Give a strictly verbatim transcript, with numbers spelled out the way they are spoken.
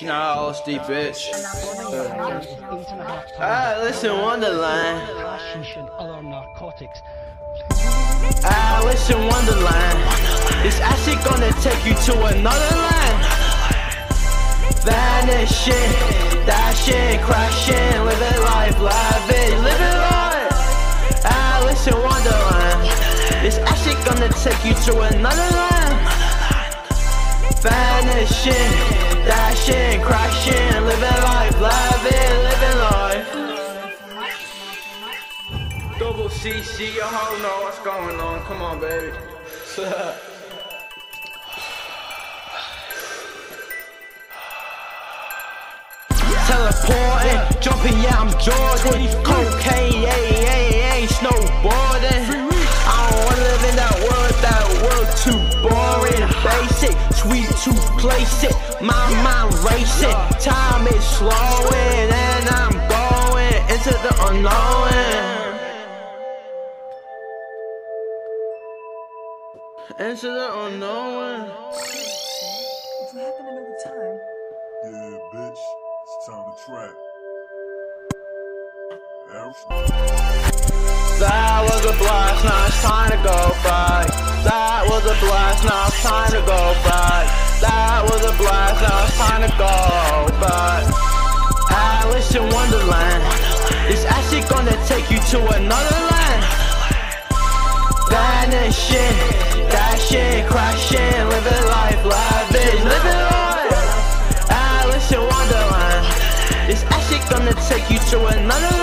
She not L S D, bitch. Ah, listen, Wonderland. Ah, listen, Wonderland. This acid gonna take you to another land. Vanishing, dashing, crashing, living life, lavish, living life. Ah, listen, Wonderland. This acid gonna take you to another land. Vanishing, dashing, crashing, living life, lavish, living life. Double C C, your hoe know what's going on. Come on, baby. Teleporting, jumping, yeah, I'm Jordan. Cocaine, yeah, yeah, yeah, snowboarding. I don't wanna live in that world, that world too boring. Basic, sweet to place it. My mind racing, time is slowing, and I'm going into the unknown. Into the unknown. If you happen to know the time. Yeah, bitch. It's time to trap. That was a blast, now it's time to go back. That was a blast, now it's time to go back. That was a blast, now it's time to go back. Alice in Wonderland. This acid gonna take you to another land. Vanishing, dashing, crashing, living life, lavish, living life. Alice in Wonderland. This acid gonna take you to another land.